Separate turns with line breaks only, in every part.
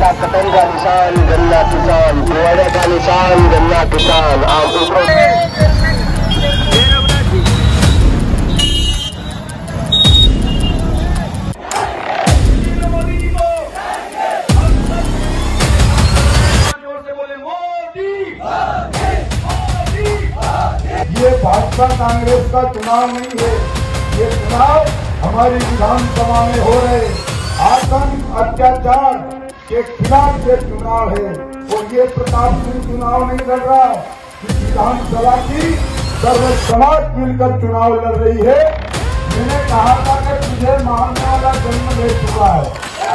वादा कतन का निशान गन्ना किसान, मुआवजे का निशान गन्ना किसान। आप
ये भाजपा कांग्रेस का चुनाव नहीं है, ये चुनाव हमारी विधानसभा में हो रहे आतंक अत्याचार के खिलाफ ये चुनाव है। और ये प्रताप सिंह चुनाव नहीं लड़ रहा, इस विधानसभा की सर्व समाज मिलकर चुनाव लड़ रही है। मैंने कहा था कि तुझे मारने वाला जन्म ले चुका है।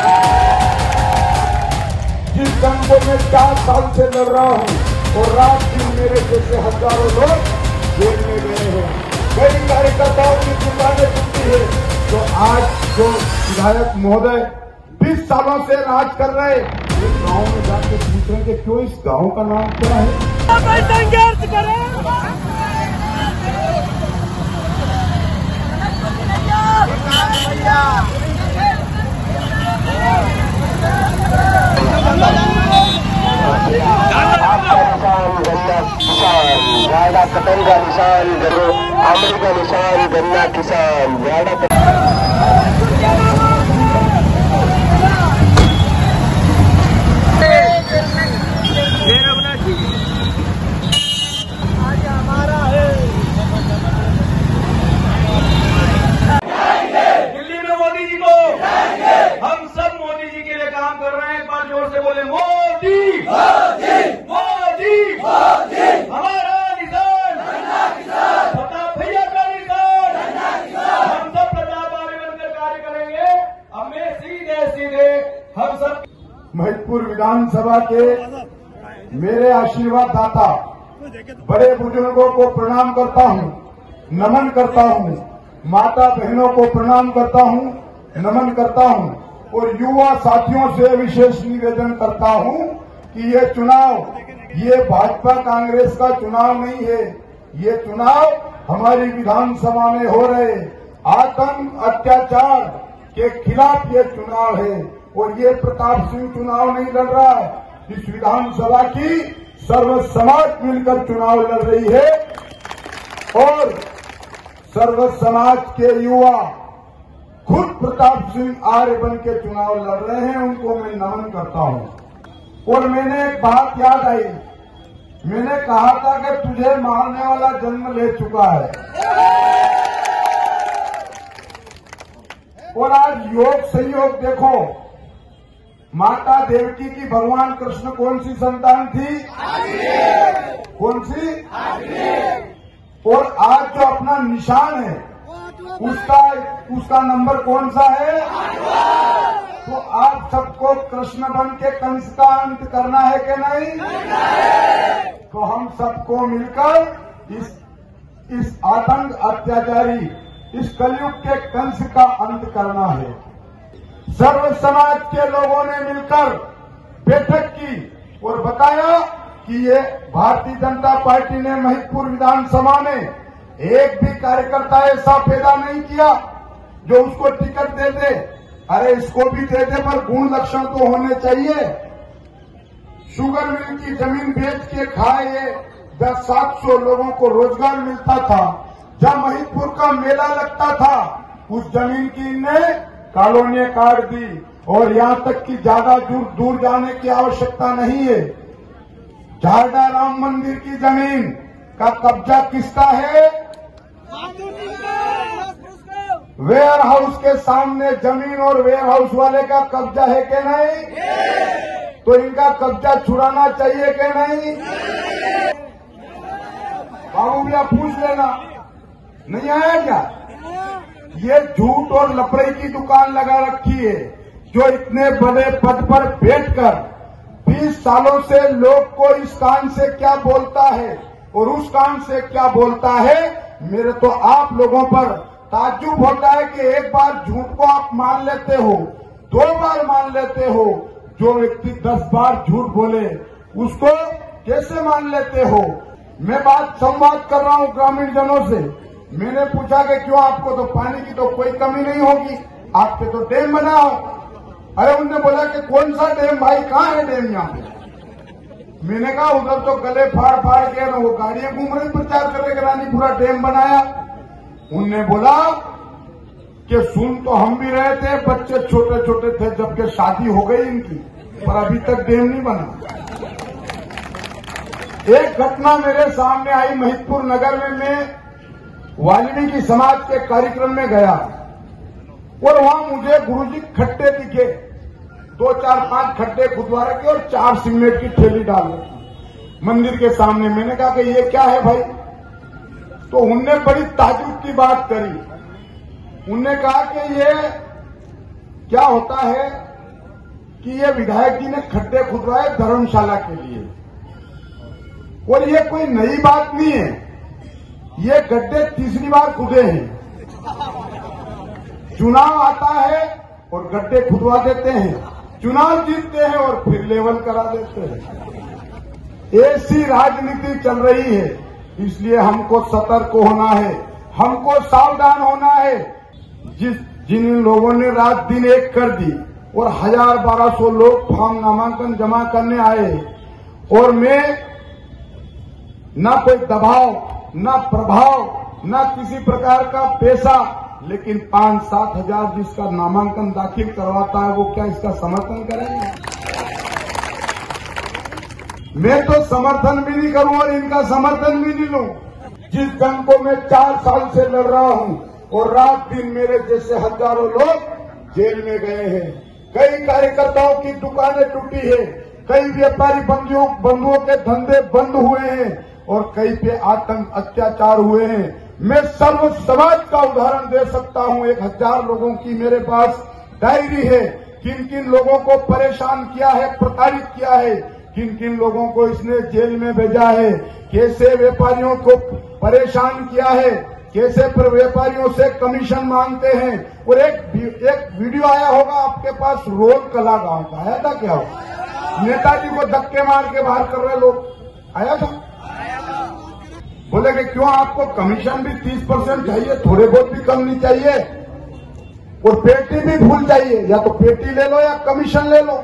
जिस जंग को मैं 4 साल से लड़ रहा हूँ और रात दिन मेरे जैसे हजारों लोग जेल में गए हैं, कई कार्यकर्ताओं की दुकानें टूटी है। तो आज जो विधायक महोदय 20 सालों से राज कर रहे, एक गांव में जाके पूछ रहे कि क्यों इस गांव का नाम क्या है।
वादा कतन का निशान आमली का निशान गन्ना किसान। वादा
दिल्ली में मोदी जी को हम सब मोदी जी के लिए काम कर रहे हैं। एक बार जोर से बोले मोदी मोदी मोदी मोदी। हमारा निशान प्रताप भैया का निशान। हम सब प्रताप आगे बनकर कार्य करेंगे। हमें सीधे सीधे हम सब
महिदपुर विधानसभा के मेरे आशीर्वाद दाता बड़े बुजुर्गों को प्रणाम करता हूँ, नमन करता हूँ। माता बहनों को प्रणाम करता हूँ, नमन करता हूँ। और युवा साथियों से विशेष निवेदन करता हूँ कि ये चुनाव ये भाजपा कांग्रेस का चुनाव नहीं है, ये चुनाव हमारी विधानसभा में हो रहे आतंक अत्याचार के खिलाफ ये चुनाव है। और ये प्रताप सिंह चुनाव नहीं लड़ रहा, इस विधानसभा की सर्व समाज मिलकर चुनाव लड़ रही है। और सर्व समाज के युवा खुद प्रताप सिंह आर्य बन के चुनाव लड़ रहे हैं, उनको मैं नमन करता हूं। और मैंने एक बात याद आई, मैंने कहा था कि तुझे मारने वाला जन्म ले चुका है। और आज योग संयोग देखो, माता देवकी की भगवान कृष्ण कौन सी संतान थी? कौन सी? और आज जो अपना निशान है उसका नंबर कौन सा है? तो आप सबको कृष्ण बन के कंस का अंत करना है कि नहीं? तो हम सबको मिलकर इस आतंक अत्याचारी इस कलयुग के कंस का अंत करना है। सर्व समाज के लोगों ने मिलकर बैठक की और बताया कि ये भारतीय जनता पार्टी ने महिदपुर विधानसभा में एक भी कार्यकर्ता ऐसा पैदा नहीं किया जो उसको टिकट दे दे। अरे इसको भी दे दे, पर गुण लक्षण तो होने चाहिए। शुगर मिल की जमीन बेच के खाए 700 लोगों को रोजगार मिलता था। जब महिदपुर का मेला लगता था उस जमीन की इनने कॉलोनियां काट दी। और यहां तक कि ज्यादा दूर जाने की आवश्यकता नहीं है। झारडा राम मंदिर की जमीन का कब्जा किसका है? वेयर हाउस के सामने जमीन और वेयर हाउस वाले का कब्जा है कि नहीं? तो इनका कब्जा छुड़ाना चाहिए कि नहीं? बाबू भैया पूछ लेना, नहीं आया क्या? ये झूठ और लफड़े की दुकान लगा रखी है, जो इतने बड़े पद पर बैठकर 20 सालों से लोग को इस कान से क्या बोलता है और उस कान से क्या बोलता है। मेरे तो आप लोगों पर ताज्जुब होता है कि एक बार झूठ को आप मान लेते हो, 2 बार मान लेते हो। जो व्यक्ति 10 बार झूठ बोले उसको कैसे मान लेते हो? मैं बात संवाद कर रहा हूं ग्रामीण जनों से। मैंने पूछा कि क्यों, आपको तो पानी की तो कोई कमी नहीं होगी, आप पे तो डैम बनाओ। अरे उनने बोला कि कौन सा डैम भाई, कहाँ है डैम यहाँ पे? मैंने कहा उधर तो गले फाड़ फाड़ के ना वो गाड़ियां घूम रही प्रचार करने के रानीपुरा डैम बनाया। उनने बोला कि सुन तो हम भी रहे थे, बच्चे छोटे छोटे थे जबकि शादी हो गई इनकी, पर अभी तक डैम नहीं बना। एक घटना मेरे सामने आई महितपुर नगर में। मैं वाल्मीकि समाज के कार्यक्रम में गया और वहां मुझे गुरुजी खड्डे दिखे, 2 4 5 खड्डे खुदवा रखे और 4 सीमेंट की ठेली डाल रखी मंदिर के सामने। मैंने कहा कि ये क्या है भाई? तो उनने बड़ी ताजुब की बात करी। उनने कहा कि ये क्या होता है कि ये विधायक जी ने खड्डे खुदवाए धर्मशाला के लिए, और ये कोई नई बात नहीं है, ये गड्ढे तीसरी बार खुदे हैं। चुनाव आता है और गड्ढे खुदवा देते हैं, चुनाव जीतते हैं और फिर लेवल करा देते हैं। ऐसी राजनीति चल रही है, इसलिए हमको सतर्क होना है, हमको सावधान होना है। जिन लोगों ने रात दिन एक कर दी और 1000-1200 लोग फॉर्म नामांकन जमा करने आए, और मैं न कोई दबाव, न प्रभाव, न किसी प्रकार का पैसा, लेकिन 5-7 हजार जिसका नामांकन दाखिल करवाता है वो क्या इसका समर्थन करेंगे? मैं तो समर्थन भी नहीं करूं और इनका समर्थन भी नहीं लूं। जिस जंग को मैं 4 साल से लड़ रहा हूं और रात दिन मेरे जैसे हजारों लोग जेल में गए हैं, कई कार्यकर्ताओं की दुकानें टूटी है, कई व्यापारी बंधुओं के धंधे बंद हुए हैं और कई पे आतंक अत्याचार हुए हैं। मैं सर्व समाज का उदाहरण दे सकता हूं। 1000 लोगों की मेरे पास डायरी है, किन किन लोगों को परेशान किया है, प्रताड़ित किया है, किन किन लोगों को इसने जेल में भेजा है, कैसे व्यापारियों को परेशान किया है, कैसे व्यापारियों से कमीशन मांगते हैं। और एक वीडियो आया होगा आपके पास, रोल कला गांव का आया था क्या? नेताजी को धक्के मार के बाहर कर रहे लोग, आया था? बोले कि क्यों आपको कमीशन भी 30% चाहिए, थोड़े बहुत भी कम नहीं चाहिए, और पेटी भी भूल जाइए, या तो पेटी ले लो या कमीशन ले लो।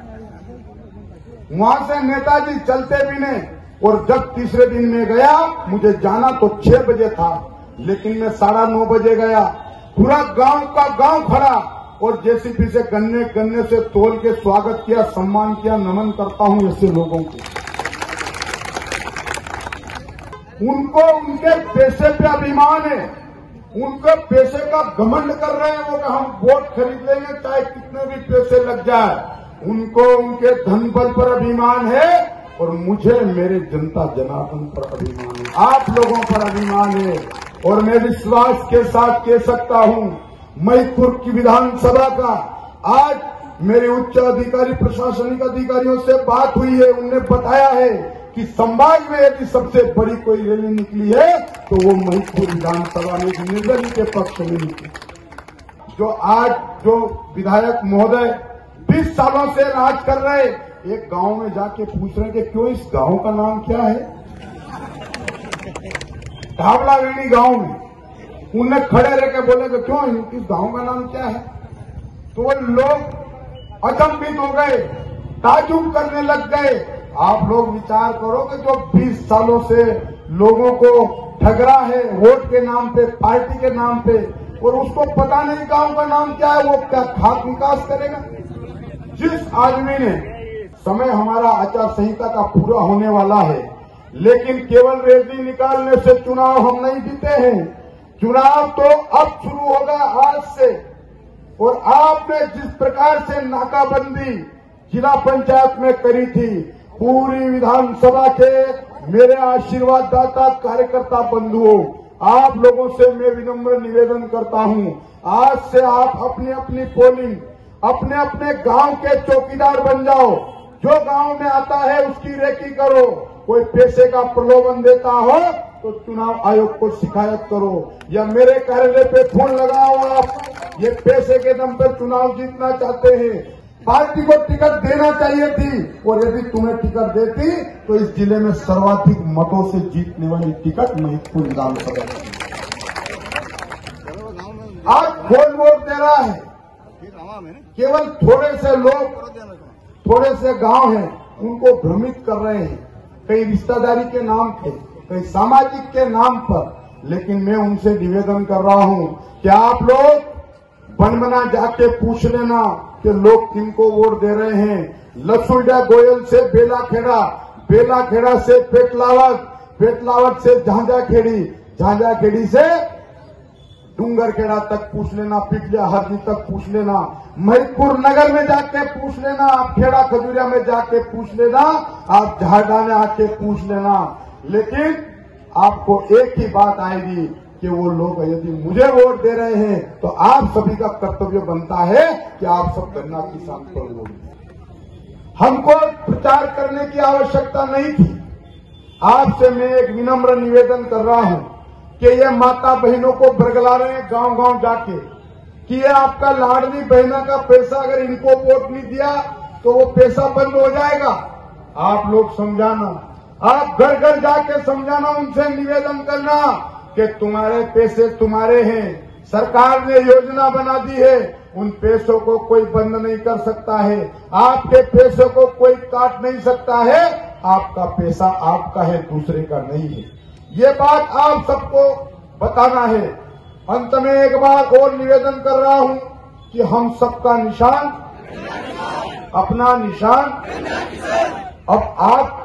वहां से नेताजी चलते भी नहीं। और जब तीसरे दिन में गया, मुझे जाना तो 6 बजे था, लेकिन मैं 9:30 बजे गया। पूरा गांव का गांव खड़ा और जेसीबी से गन्ने से तोल के स्वागत किया, सम्मान किया। नमन करता हूं ऐसे लोगों को। उनको उनके पैसे पे अभिमान है, उनके पैसे का घमंड कर रहे हैं वो कि हम वोट खरीद लेंगे चाहे कितने भी पैसे लग जाए। उनको उनके धन बल पर अभिमान है और मुझे मेरे जनता जनार्दन पर अभिमान है, आप लोगों पर अभिमान है। और मैं विश्वास के साथ कह सकता हूं, महितपुर की विधानसभा का आज मेरे उच्च अधिकारी, प्रशासनिक अधिकारियों से बात हुई है। उन्होंने बताया है कि संभाग में यदि सबसे बड़ी कोई रैली निकली है तो वो महितपुर विधानसभा में निर्दलीय के पक्ष में निकली। जो विधायक महोदय 20 सालों से राज कर रहे, एक गांव में जाके पूछ रहे कि क्यों इस गांव का नाम क्या है? ढाबलावेणी गांव में उनने खड़े रह के बोले कि क्यों इस गांव का नाम क्या है? तो वो लोग अचंभित हो गए, ताजुब करने लग गए। आप लोग विचार करो कि जो 20 सालों से लोगों को ठगरा है वोट के नाम पे, पार्टी के नाम पे, और उसको पता नहीं गांव का नाम क्या है, वो क्या खाक विकास करेगा? जिस आदमी ने, समय हमारा आचार संहिता का पूरा होने वाला है, लेकिन केवल रैली निकालने से चुनाव हम नहीं जीते हैं। चुनाव तो अब शुरू होगा आज से। और आपने जिस प्रकार से नाकाबंदी जिला पंचायत में करी थी, पूरी विधानसभा के मेरे आशीर्वाद दाता कार्यकर्ता बंधुओं, आप लोगों से मैं विनम्र निवेदन करता हूं, आज से आप अपनी अपनी पोलिंग अपने अपने गांव के चौकीदार बन जाओ। जो गांव में आता है उसकी रेकी करो। कोई पैसे का प्रलोभन देता हो तो चुनाव आयोग को शिकायत करो, या मेरे कार्यालय पे फोन लगाओ। आप ये पैसे के दम पर चुनाव जीतना चाहते हैं, पार्टी को टिकट देना चाहिए थी, और यदि तुम्हें टिकट देती तो इस जिले में सर्वाधिक मतों से जीतने वाली टिकट महितपुर विधानसभा आज खोल वोट दे रहा है। केवल थोड़े से लोग, थोड़े से गांव हैं, उनको भ्रमित कर रहे हैं, कहीं रिश्तेदारी के नाम पे, कहीं सामाजिक के नाम पर। लेकिन मैं उनसे निवेदन कर रहा हूं कि आप लोग बनबना जाके पूछ लेना कि लोग किनको वोट दे रहे हैं। लसुड़ा गोयल से बेलाखेड़ा, बेलाखेड़ा से पेटलावत, पेटलावत से झांझाखेड़ी, झांझाखेड़ी से डूंगरखेड़ा तक पूछ लेना, पिपलिया हरदी तक पूछ लेना, महिपुर नगर में जाके पूछ लेना, आप खेड़ा खजूरिया में जाके पूछ लेना, आप झाडा में आके पूछ लेना। लेकिन आपको एक ही बात आएगी कि वो लोग यदि मुझे वोट दे रहे हैं तो आप सभी का कर्तव्य बनता है कि आप सब गन्ना किसान पर वोट दें। हमको प्रचार करने की आवश्यकता नहीं थी। आपसे मैं एक विनम्र निवेदन कर रहा हूं कि ये माता बहनों को बरगला रहे हैं गांव गांव जाके कि ये आपका लाडली बहना का पैसा अगर इनको वोट नहीं दिया तो वो पैसा बंद हो जाएगा। आप लोग समझाना, आप घर घर जाके समझाना, उनसे निवेदन करना कि तुम्हारे पैसे तुम्हारे हैं, सरकार ने योजना बना दी है, उन पैसों को कोई बंद नहीं कर सकता है, आपके पैसों को कोई काट नहीं सकता है, आपका पैसा आपका है, दूसरे का नहीं है। ये बात आप सबको बताना है। अंत में एक बात और निवेदन कर रहा हूं कि हम सबका निशान, अपना निशान, अब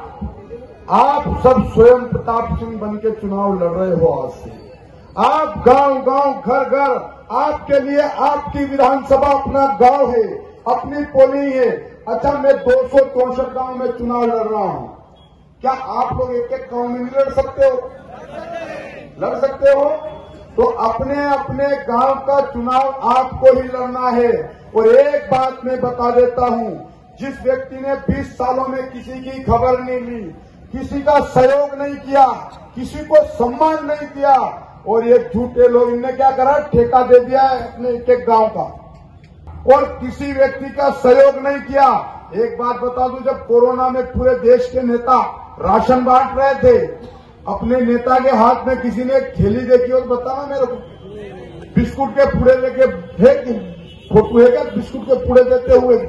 आप सब स्वयं प्रताप सिंह बन के चुनाव लड़ रहे हो। आज से आप गांव गांव, घर घर, आपके लिए आपकी विधानसभा अपना गांव है, अपनी पोलिंग है। अच्छा, मैं 264 गांव में चुनाव लड़ रहा हूं, क्या आप लोग एक एक गांव में नहीं लड़ सकते हो? लड़ सकते हो। तो अपने अपने गांव का चुनाव आपको ही लड़ना है। और एक बात मैं बता देता हूं, जिस व्यक्ति ने 20 सालों में किसी की खबर नहीं ली, किसी का सहयोग नहीं किया, किसी को सम्मान नहीं दिया, और ये झूठे लोग, इनने क्या करा, ठेका दे दिया है अपने एक एक गांव का, और किसी व्यक्ति का सहयोग नहीं किया। एक बात बता दूं, जब कोरोना में पूरे देश के नेता राशन बांट रहे थे, अपने नेता के हाथ में किसी ने एक थैली देखी हो तो बताना मेरे को, बिस्कुट के पूड़े लेके फोटो है क्या, बिस्कुट के पूड़े देते हुए?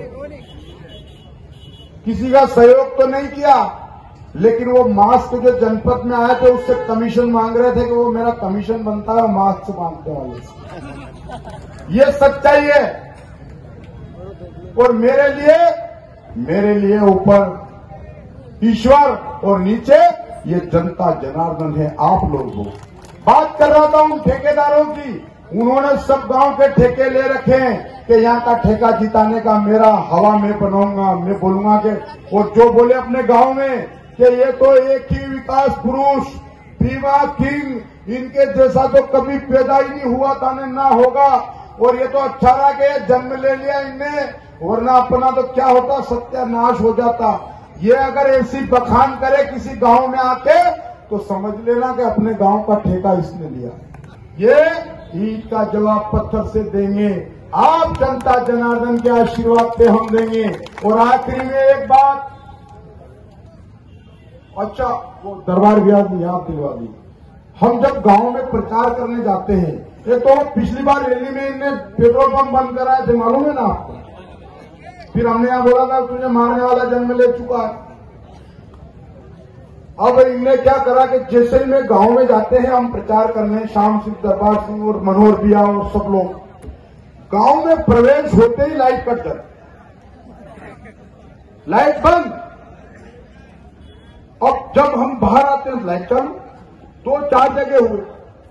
किसी का सहयोग तो नहीं किया। लेकिन वो मास्क जो जनपद में आए थे उससे कमीशन मांग रहे थे कि वो मेरा कमीशन बनता है मास्क मांगते वाले से। ये सच्चाई है। और मेरे लिए ऊपर ईश्वर और नीचे ये जनता जनार्दन है, आप लोग हो। बात कर रहा था उन ठेकेदारों की, उन्होंने सब गांव के ठेके ले रखे हैं कि यहाँ का ठेका जिताने का मेरा हवा में बनाऊंगा, मैं बोलूंगा कि, और जो बोले अपने गांव में कि ये तो एक ही विकास पुरुष, भीमा किंग, इनके जैसा तो कभी पैदा ही नहीं हुआ था, ना होगा, और ये तो अच्छा रहा कि जन्म ले लिया इनने, वरना अपना तो क्या होता, सत्यानाश हो जाता। ये अगर ऐसी बखान करे किसी गांव में आके तो समझ लेना कि अपने गांव का ठेका इसने लिया। ये ईंट का जवाब पत्थर से देंगे, आप जनता जनार्दन के आशीर्वाद पे हम देंगे। और आखिरी में एक बात, अच्छा वो दरबार ब्याज में याद दिलवा दी, हम जब गांव में प्रचार करने जाते हैं, ये तो पिछली बार रैली में इनने पेट्रोल पंप बंद कराए थे, मालूम है ना आपको? फिर हमने यहां बोला था तुझे मारने वाला जन्म ले चुका है। अब इनने क्या करा कि जैसे ही में गांव में जाते हैं हम प्रचार करने, श्याम सिंह, दरबार सिंह और मनोहर भैया और सब लोग, गांव में प्रवेश होते ही लाइट कट जाती, लाइट बंद। अब जब हम बाहर आते हैं लाइट चालू, 2-4 जगह हुए।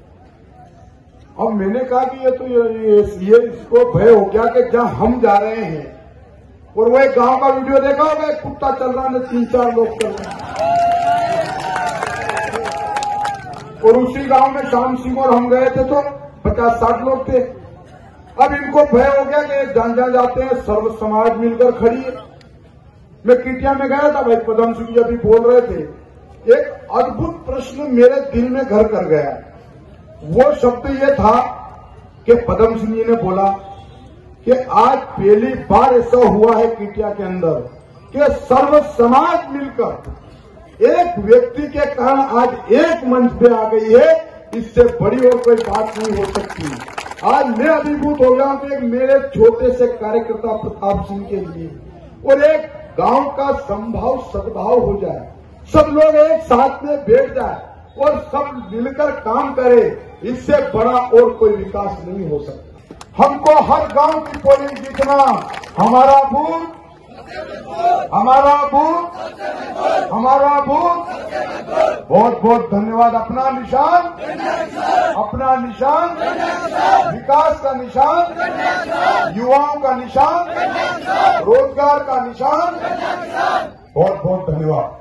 अब मैंने कहा कि ये तो ये इसको भय हो गया कि जहां हम जा रहे हैं, और वो एक गांव का वीडियो देखा होगा, एक कुत्ता चल रहा है, 3-4 लोग चल रहे हैं, और उसी गांव में श्याम सिंह और हम गए थे तो 50-60 लोग थे। अब इनको भय हो गया कि जहां जाते हैं सर्व समाज मिलकर खड़ी है। मैं किटिया में गया था, भाई पदम सिंह जी अभी बोल रहे थे, एक अद्भुत प्रश्न मेरे दिल में घर कर गया। वो शब्द ये था कि पदम सिंह जी ने बोला कि आज पहली बार ऐसा हुआ है किटिया के अंदर कि सर्व समाज मिलकर एक व्यक्ति के कारण आज एक मंच पे आ गई है, इससे बड़ी और कोई बात नहीं हो सकती। आज मैं अभिभूत हो गया हूं कि एक मेरे छोटे से कार्यकर्ता प्रताप सिंह के लिए और एक गांव का संभाव सद्भाव हो जाए, सब लोग एक साथ में बैठ जाए और सब मिलकर काम करे, इससे बड़ा और कोई विकास नहीं हो सकता। हमको हर गांव की पोलिंग जीतना, हमारा बूथ, हमारा बूथ, हमारा बूथ। बहुत बहुत धन्यवाद। अपना निशान, अपना निशान, विकास का निशान, युवाओं का निशान, रोजगार का निशान। बहुत बहुत धन्यवाद।